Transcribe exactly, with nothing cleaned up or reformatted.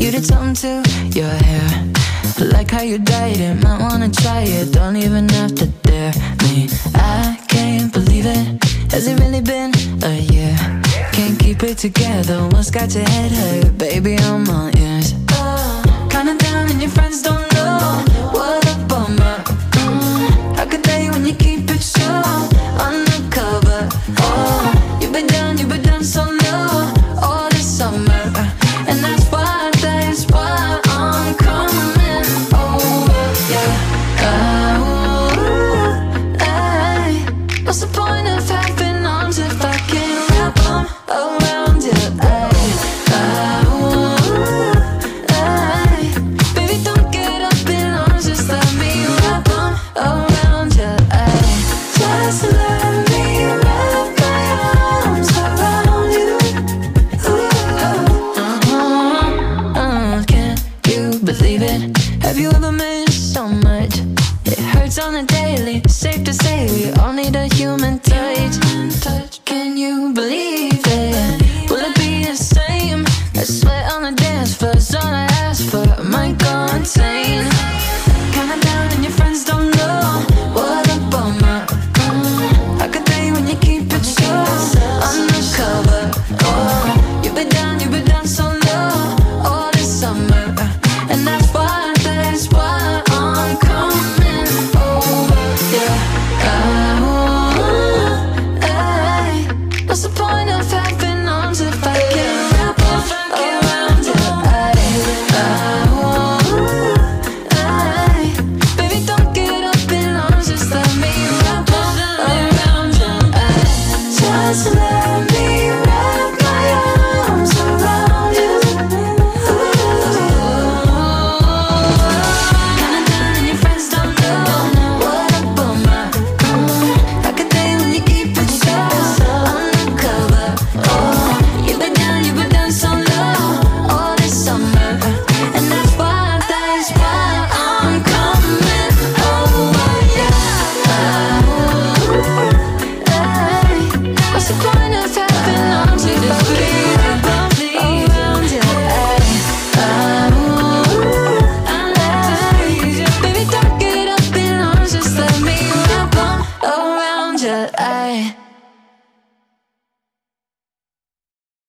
you did something to your hair. I like how you dyed it, might wanna try it. Don't even have to dare me. I can't believe it. Has it really been a year? Can't keep it together, what's got your head hurt? Baby, I'm all ears. Oh, counting down and your friends don't know. What a bummer. mm, How could they when you keep it so undercover? Oh, you've been down, you've been down so low all this summer, and that's why, that's why I'm coming over. Yeah. Oh, I, what's the point of having arms if I can't wrap them around you? I, oh, I, baby, don't get up in arms, just let me wrap them around you. I, just let me wrap my arms around you. Ooh, uh-huh, uh, can you believe it? Have you ever missed so much? It hurts on a daily. Safe to say we all need a human touch. Touch. Can you believe it? Will it be the same? I sweat on the dance floor, it's all I ask for. I might go insane.